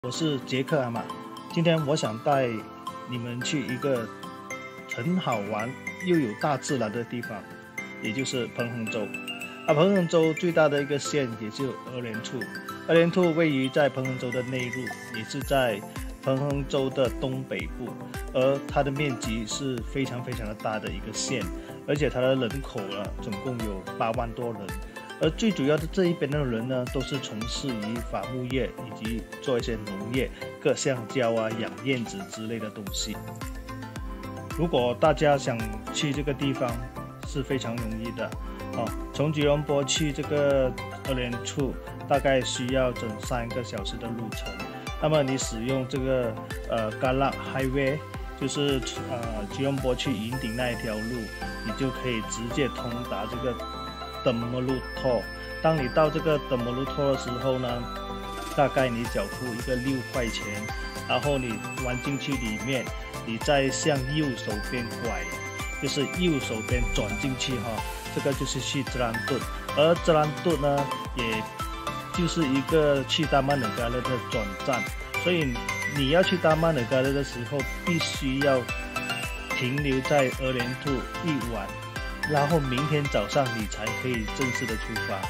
我是杰克阿玛，今天我想带你们去一个很好玩又有大自然的地方，也就是彭亨州。彭亨州最大的一个县也就鹅连处，鹅连处位于在彭亨州的内陆，也是在彭亨州的东北部，而它的面积是非常的大的一个县，而且它的人口总共有8万多人。而最主要的这一边的人呢，都是从事于伐木业以及做一些农业，割橡胶养燕子之类的东西。如果大家想去这个地方，是非常容易的从吉隆坡去这个鹅连处，大概需要整3个小时的路程。那么你使用这个Kallang Highway， 就是吉隆坡去云顶那一条路，你就可以直接通达这个Temerloh Toll。当你到这个Temerloh Toll的时候呢，大概你缴付一个6块钱，然后你弯进去里面，你再向右手边拐，就是右手边转进去这个就是去吉兰顿。而吉兰顿呢，也就是一个去达曼尔加勒的转站，所以你要去达曼尔加勒的时候，必须要停留在鹅连处1晚，然后明天早上你才可以正式的出发。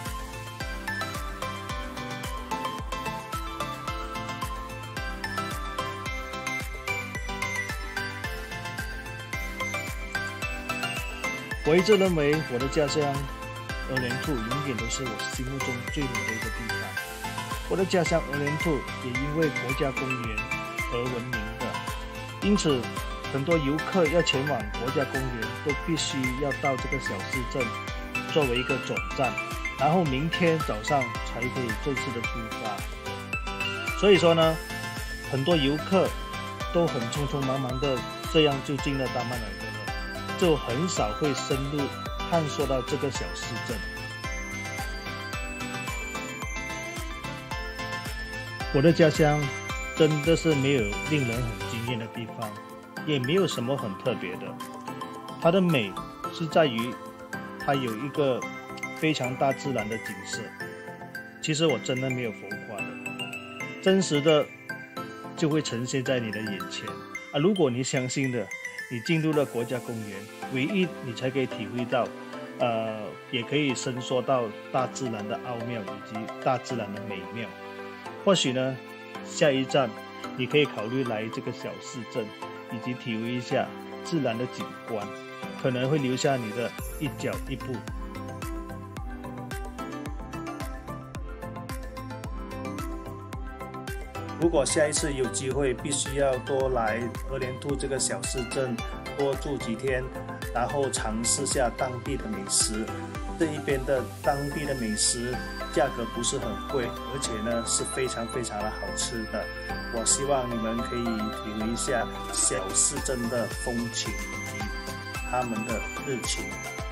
我一直认为我的家乡鹅连处永远都是我心目中最美的一个地方。我的家乡鹅连处也因为国家公园而闻名的，因此很多游客要前往国家公园都必须要到这个小市镇作为一个转站，然后明天早上才可以正式的出发。所以说呢，很多游客都很匆匆忙忙的这样就进了达曼尔加勒，就很少会深入探索到这个小市镇。我的家乡真的是没有令人很惊艳的地方，也没有什么很特别的。它的美是在于它有一个非常大自然的景色。其实我真的没有浮夸的，真实的就会呈现在你的眼前如果你相信的，你进入了国家公园，唯一你才可以体会到也可以伸缩到大自然的奥妙以及大自然的美妙。或许呢，下一站你可以考虑来这个小市镇，以及体会一下自然的景观，可能会留下你的一脚一步。如果下一次有机会，必须要多来鹅连处这个小市镇多住几天，然后尝试下当地的美食。这一边的当地的美食价格不是很贵，而且呢是非常的好吃的。我希望你们可以体会一下小市镇的风情以及他们的热情。